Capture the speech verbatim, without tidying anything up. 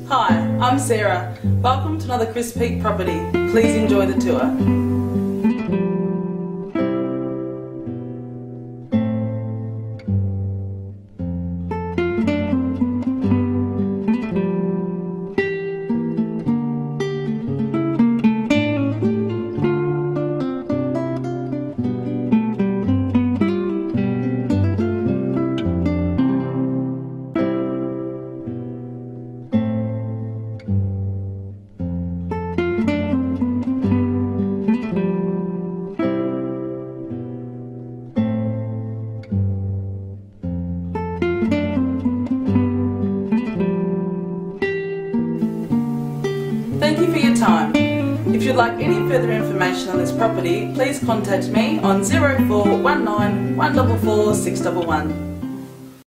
Hi, I'm Sarah. Welcome to another Chris Peake property. Please enjoy the tour. Thank you for your time. If you'd like any further information on this property, please contact me on zero four one nine, one four four, six one one.